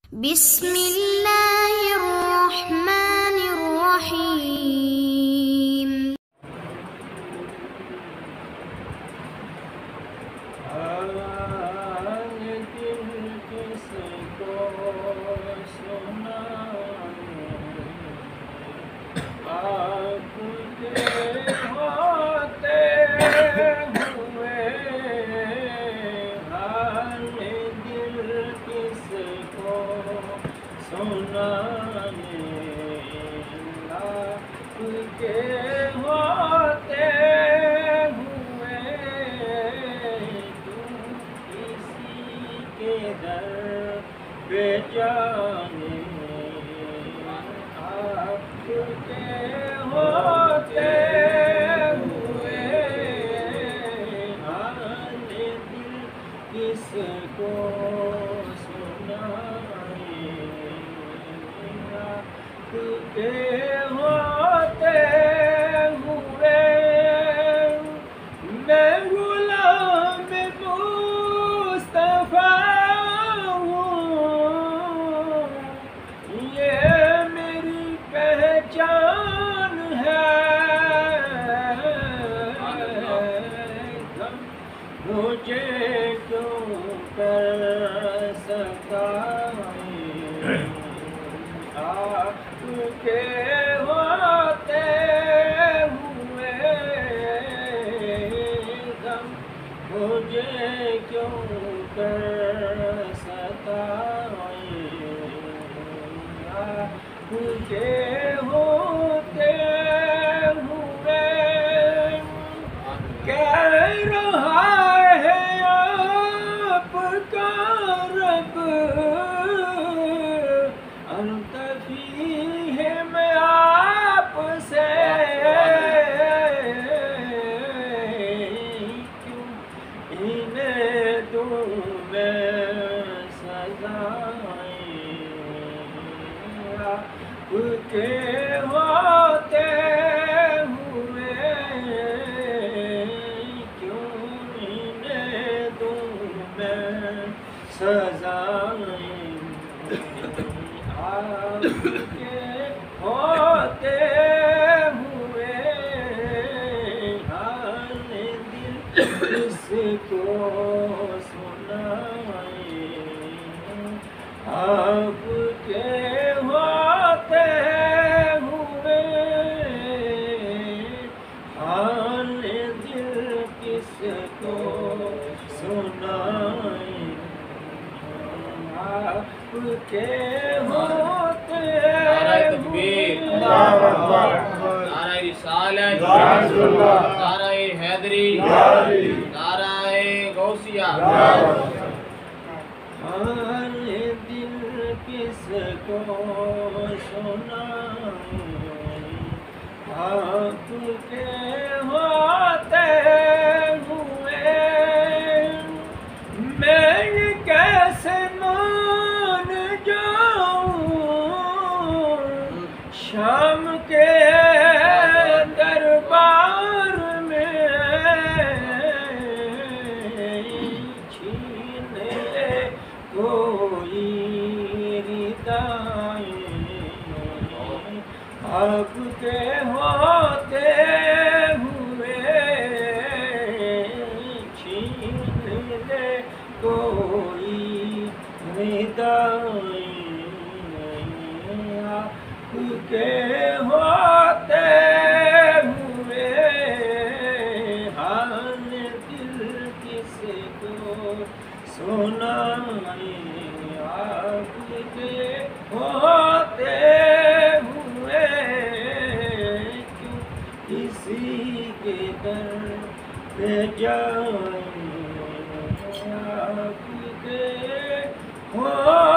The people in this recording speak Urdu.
بسم اللہ الرحمن الرحیم۔ نعرہ رسالت، نعرہ حیدری، نعرہ غوثیہ۔ حال دل کس کو سنائیں، آپ کے ہوتے ہوئے میں کیسے مان جاؤں، شام کے دربار میں چھین لے کوئی ردائیں، آپ کے ہوتے ہوئے چھین لے کوئی ردائیں، کے ہوتے ہوئے حال دل کس کو سنائیں، آپ کے ہوتے ہوئے کیوں کسی کے در پہ جائیں، آپ کے